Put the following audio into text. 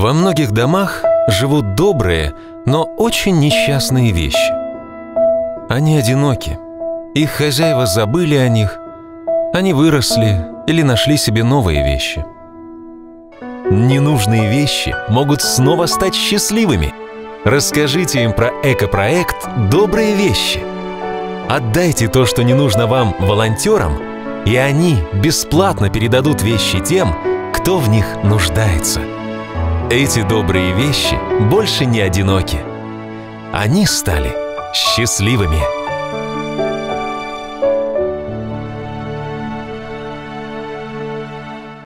Во многих домах живут добрые, но очень несчастные вещи. Они одиноки, их хозяева забыли о них, они выросли или нашли себе новые вещи. Ненужные вещи могут снова стать счастливыми. Расскажите им про экопроект «Добрые вещи». Отдайте то, что не нужно вам, волонтерам, и они бесплатно передадут вещи тем, кто в них нуждается. Эти добрые вещи больше не одиноки. Они стали счастливыми.